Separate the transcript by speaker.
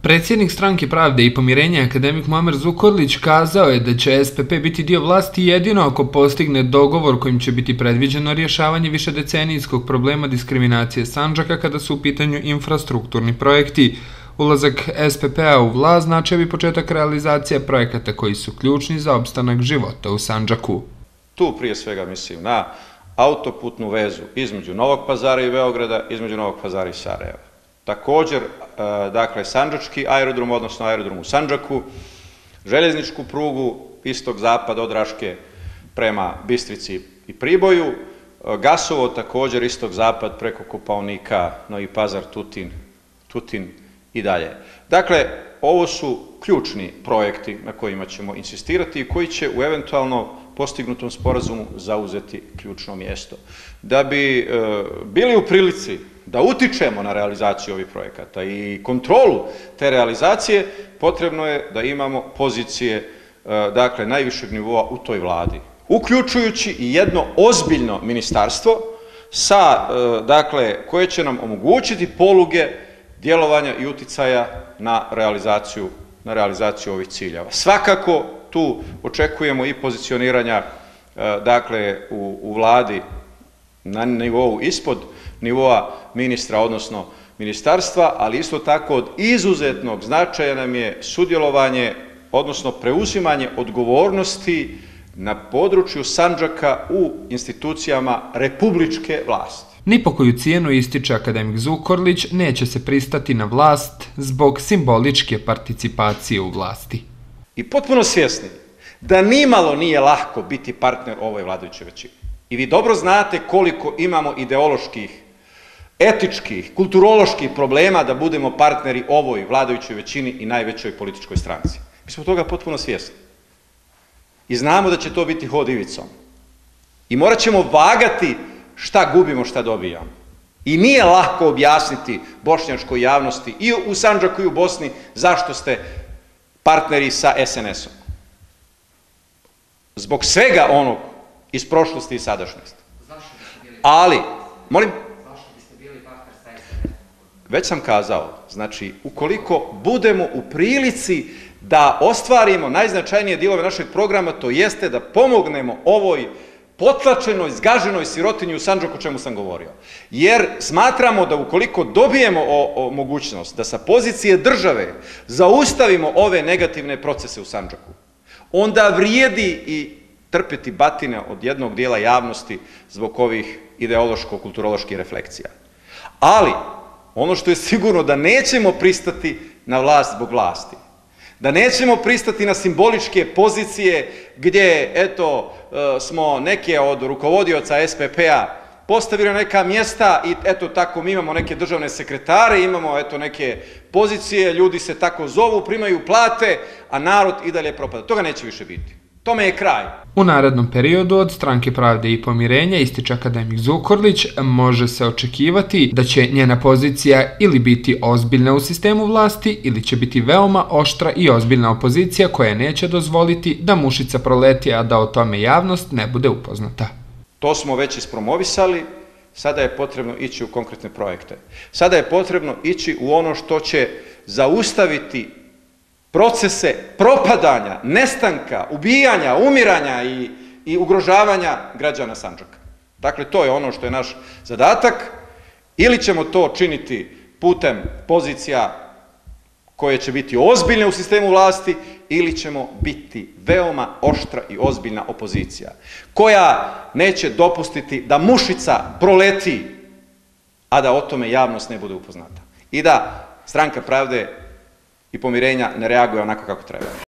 Speaker 1: Predsjednik Stranke pravde i pomirenja akademik Muamer Zukorlić kazao je da će SPP biti dio vlasti jedino ako postigne dogovor kojim će biti predviđeno rješavanje višedecenijskog problema diskriminacije Sandžaka kada su u pitanju infrastrukturni projekti. Ulazak SPP-a u vlast značio bi početak realizacije projekata koji su ključni za opstanak života u Sandžaku.
Speaker 2: Tu prije svega mislim na autoputnu vezu između Novog Pazara i Beograda, između Novog Pazara i Sarajeva. Također, dakle, Sandžački aerodrom, odnosno aerodrom u Sandžaku, željezničku prugu istok-zapad od Raške prema Bistrici i Priboju, gasovod također istok-zapad preko Kopaonika, Novi Pazar, Tutin i dalje. Dakle, ovo su ključni projekti na kojima ćemo insistirati i koji će u eventualno postignutom sporazumu zauzeti ključno mjesto. Da bi bili u prilici da utičemo na realizaciju ovih projekata i kontrolu te realizacije, potrebno je da imamo pozicije, dakle, najvišeg nivoa u toj vladi, uključujući i jedno ozbiljno ministarstvo koje će nam omogućiti poluge djelovanja i uticaja na realizaciju ovih ciljeva. Svakako tu očekujemo i pozicioniranja, dakle, u vladi na nivou ispod nivoa ministra, odnosno ministarstva, ali isto tako od izuzetnog značaja nam je sudjelovanje, odnosno preuzimanje odgovornosti na području Sandžaka u institucijama republičke vlasti.
Speaker 1: Ni po koju cijenu, ističe akademik Zukorlić, neće se pristati na vlast zbog simboličke participacije u vlasti.
Speaker 2: I potpuno svjesni da nimalo nije lako biti partner ovoj vladajućoj većini. I vi dobro znate koliko imamo ideoloških, etičkih, kulturoloških problema da budemo partneri ovoj vladajućoj većini i najvećoj političkoj stranci. Mi smo toga potpuno svjesni. I znamo da će to biti hod ivicom. I morat ćemo vagati šta gubimo, šta dobijamo. I nije lako objasniti bošnjačkoj javnosti i u Sandžaku i u Bosni zašto ste partneri sa SNS-om. Zbog svega onog iz prošlosti i sadašnjosti. Ali, molim? Već sam kazao, znači, ukoliko budemo u prilici da ostvarimo najznačajnije dijelove našeg programa, to jeste da pomognemo ovoj potlačenoj, zgaženoj sirotinji u Sandžaku, o čemu sam govorio. Jer smatramo da ukoliko dobijemo mogućnost da sa pozicije države zaustavimo ove negativne procese u Sandžaku, onda vrijedi i trpiti batine od jednog dijela javnosti zbog ovih ideološko-kulturoloških refleksija. Ali, ono što je sigurno da nećemo pristati na vlast zbog vlasti. Da nećemo pristati na simboličke pozicije gdje, eto, smo neke od rukovodioca SPP-a postavili na neka mjesta i eto tako mi imamo neke državne sekretare, imamo eto neke pozicije, ljudi se tako zovu, primaju plate, a narod i dalje propada. Toga neće više biti. Tome je kraj.
Speaker 1: U narednom periodu od Stranke pravde i pomirenja, ističe akademik Zukorlić, može se očekivati da će njena pozicija ili biti ozbiljna u sistemu vlasti ili će biti veoma oštra i ozbiljna opozicija koja neće dozvoliti da mušica proleti, a da o tome javnost ne bude upoznata.
Speaker 2: To smo već ispromovisali, sada je potrebno ići u konkretne projekte. Sada je potrebno ići u ono što će zaustaviti procese propadanja, nestanka, ubijanja, umiranja i ugrožavanja građana Sandžaka. Dakle, to je ono što je naš zadatak. Ili ćemo to činiti putem pozicija koje će biti ozbiljne u sistemu vlasti, ili ćemo biti veoma oštra i ozbiljna opozicija, koja neće dopustiti da mušica proleti, a da o tome javnost ne bude upoznata. I da Stranka pravde i pomirenja ne reaguje onako kako treba.